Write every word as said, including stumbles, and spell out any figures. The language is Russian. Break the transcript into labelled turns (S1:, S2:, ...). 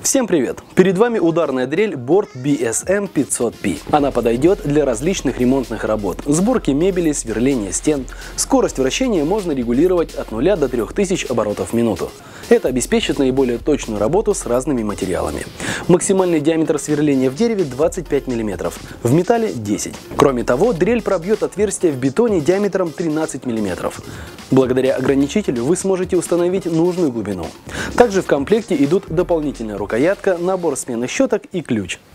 S1: Всем привет! Перед вами ударная дрель Board би эс эм пятьсот пи. Она подойдет для различных ремонтных работ, сборки мебели, сверления стен. Скорость вращения можно регулировать от нуля до трёх тысяч оборотов в минуту. Это обеспечит наиболее точную работу с разными материалами. Максимальный диаметр сверления в дереве двадцать пять миллиметров, в металле десять. Кроме того, дрель пробьет отверстие в бетоне диаметром тринадцать миллиметров. Благодаря ограничителю вы сможете установить нужную глубину. Также в комплекте идут дополнительная рукоятка, набор сменных щеток и ключ.